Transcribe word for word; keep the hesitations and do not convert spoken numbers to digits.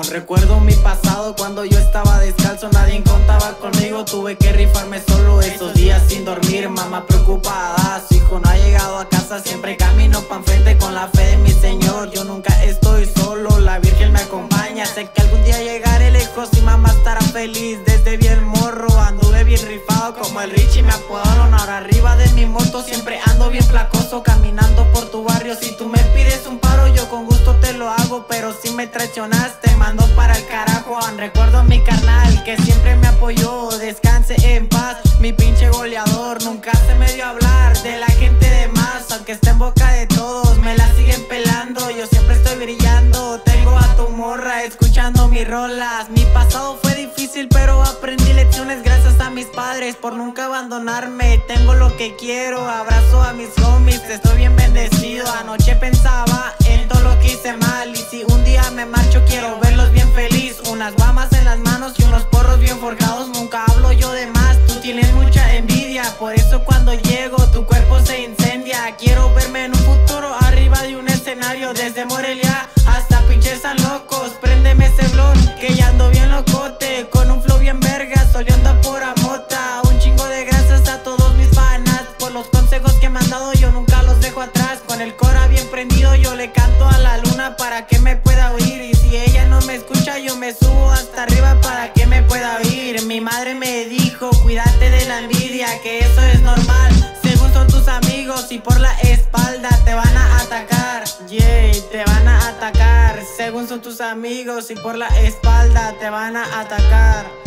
Aún recuerdo mi pasado cuando yo estaba descalzo, nadie contaba conmigo, tuve que rifarme solo esos días sin dormir. Mamá preocupada, su hijo no ha llegado a casa, siempre camino pa' enfrente con la fe de mi Señor. Yo nunca estoy solo, la Virgen me acompaña, sé que algún día llegaré lejos y mamá estará feliz. Desde bien morro anduve bien rifado como el Richie, me apodaron. Ahora arriba de mi moto siempre ando bien placoso, caminando por tu barrio. Si tú me pides un paro yo con gusto te lo hago, pero si me traicionaste mando para el carajo. Aún recuerdo a mi carnal que siempre me apoyó, descanse en paz mi pinche goleador. Nunca se me dio a hablar de la gente de más, aunque esté en boca de todos me la siguen pelando. Yo siempre estoy brillando, tengo a tu morra escuchando mis rolas. Mi pasado fue difícil pero aprendí lecciones gracias a mis padres por nunca abandonarme. Tengo lo que quiero, abrazo a mis homies, estoy bien bendecido. Anoche pensaba en todo lo que hice mal y si un día me marcho quiero verlos bien feliz. Unas guamas en las manos y unos porros bien forjados, nunca hablo yo de más, tú tienes mucha envidia. Por eso cuando llego tu cuerpo se incendia. Quiero verme en un futuro arriba de un escenario, desde Morelia hasta pinches San Locos. Préndeme ese blon que ya ando bien locote, con un flow bien verga, soleando por amota. Un chingo de gracias a todos mis fanas por los consejos que me han dado, yo nunca los dejo atrás. Con el cora bien prendido yo le canto a la luna para que me pueda oír, y si ella no me escucha yo me subo hasta arriba para que me pueda oír. Mi madre me dijo cuídate de la envidia, que eso es normal, según son tus amigos y por la espalda te van a atacar. Yeah, te van a atacar, según son tus amigos y por la espalda te van a atacar.